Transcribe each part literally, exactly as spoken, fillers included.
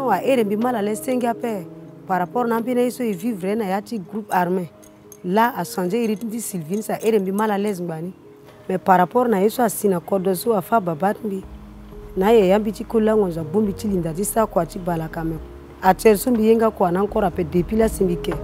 non à Erembi mal à l'aise par rapport à n'importe quoi et vivre dans un groupe armé. Là, à changer le rythme de Sylvine, ça Erembi mal à l'aise. Mais par rapport à ça, si na Kodoso à faire babatbi, na ya biti kola ngonza bombi tilinda disa kwa ti balakame. A terso biyenga kwa na encore appel depuis la simbike.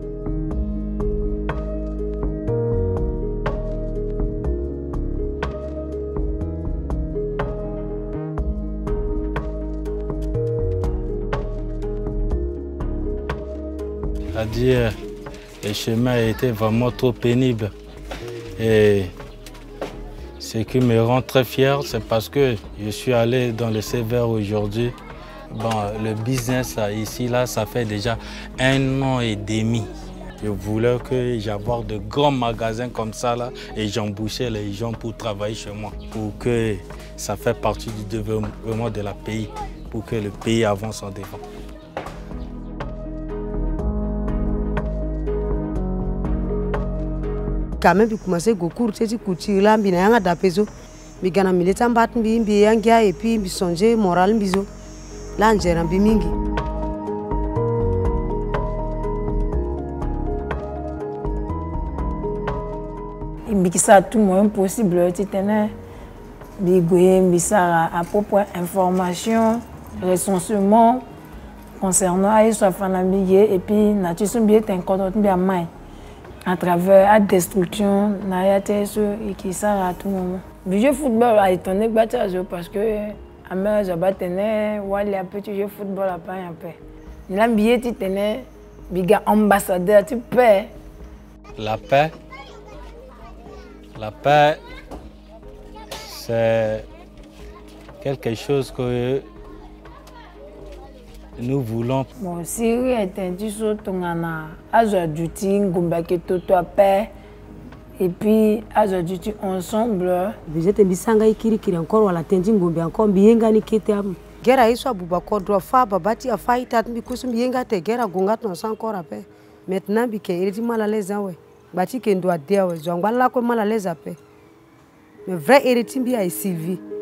À dire, le chemin a été vraiment trop pénible. Et ce qui me rend très fier, c'est parce que je suis allé dans le sévère aujourd'hui. Bon, le business ici, là, ça fait déjà un an et demi. Je voulais que j'avoir de grands magasins comme ça, là, et j'embauchais les gens pour travailler chez moi, pour que ça fasse partie du développement de la pays, pour que le pays avance en défense. Quand même, commencé à courir, c'est couture là, bien yanga d'apeso, mais quand on milite en bas, bien bien yanga et puis bien songer moral biso, là on gère bien mingi. Il me dit ça tout moyen possible, tu tenais, bigoye, bisara à propos information, recensement concernant les soins familiers et puis nature sont bien encore bien mal. À travers la destruction, et qui sert à tout moment. Le jeu football a étonné parce que à mes abattenais, ouais, un petit jeu football à pas un peu. Il a bien tu tenais, biga ambassadeur, tu peux. La paix, la paix, c'est quelque chose que nous voulons. Bon, Syrie est un tissu tongana, aujourd'hui, Ngumbake Toto paix, et puis aujourd'hui ensemble. Vous êtes bisanga ikiri kiri encore wala tendi ngombe encore bienga ni kete am. Gera iso abubako doit fa babati a faita mbi kusum bienga te gera gonga ton sans encore après. Maintenant bi ke il mal à l'aise ouais. Bati ke doit dire ouais, jongba la ko mal à l'aise après. Mais vrai héritier bi a Sylvie.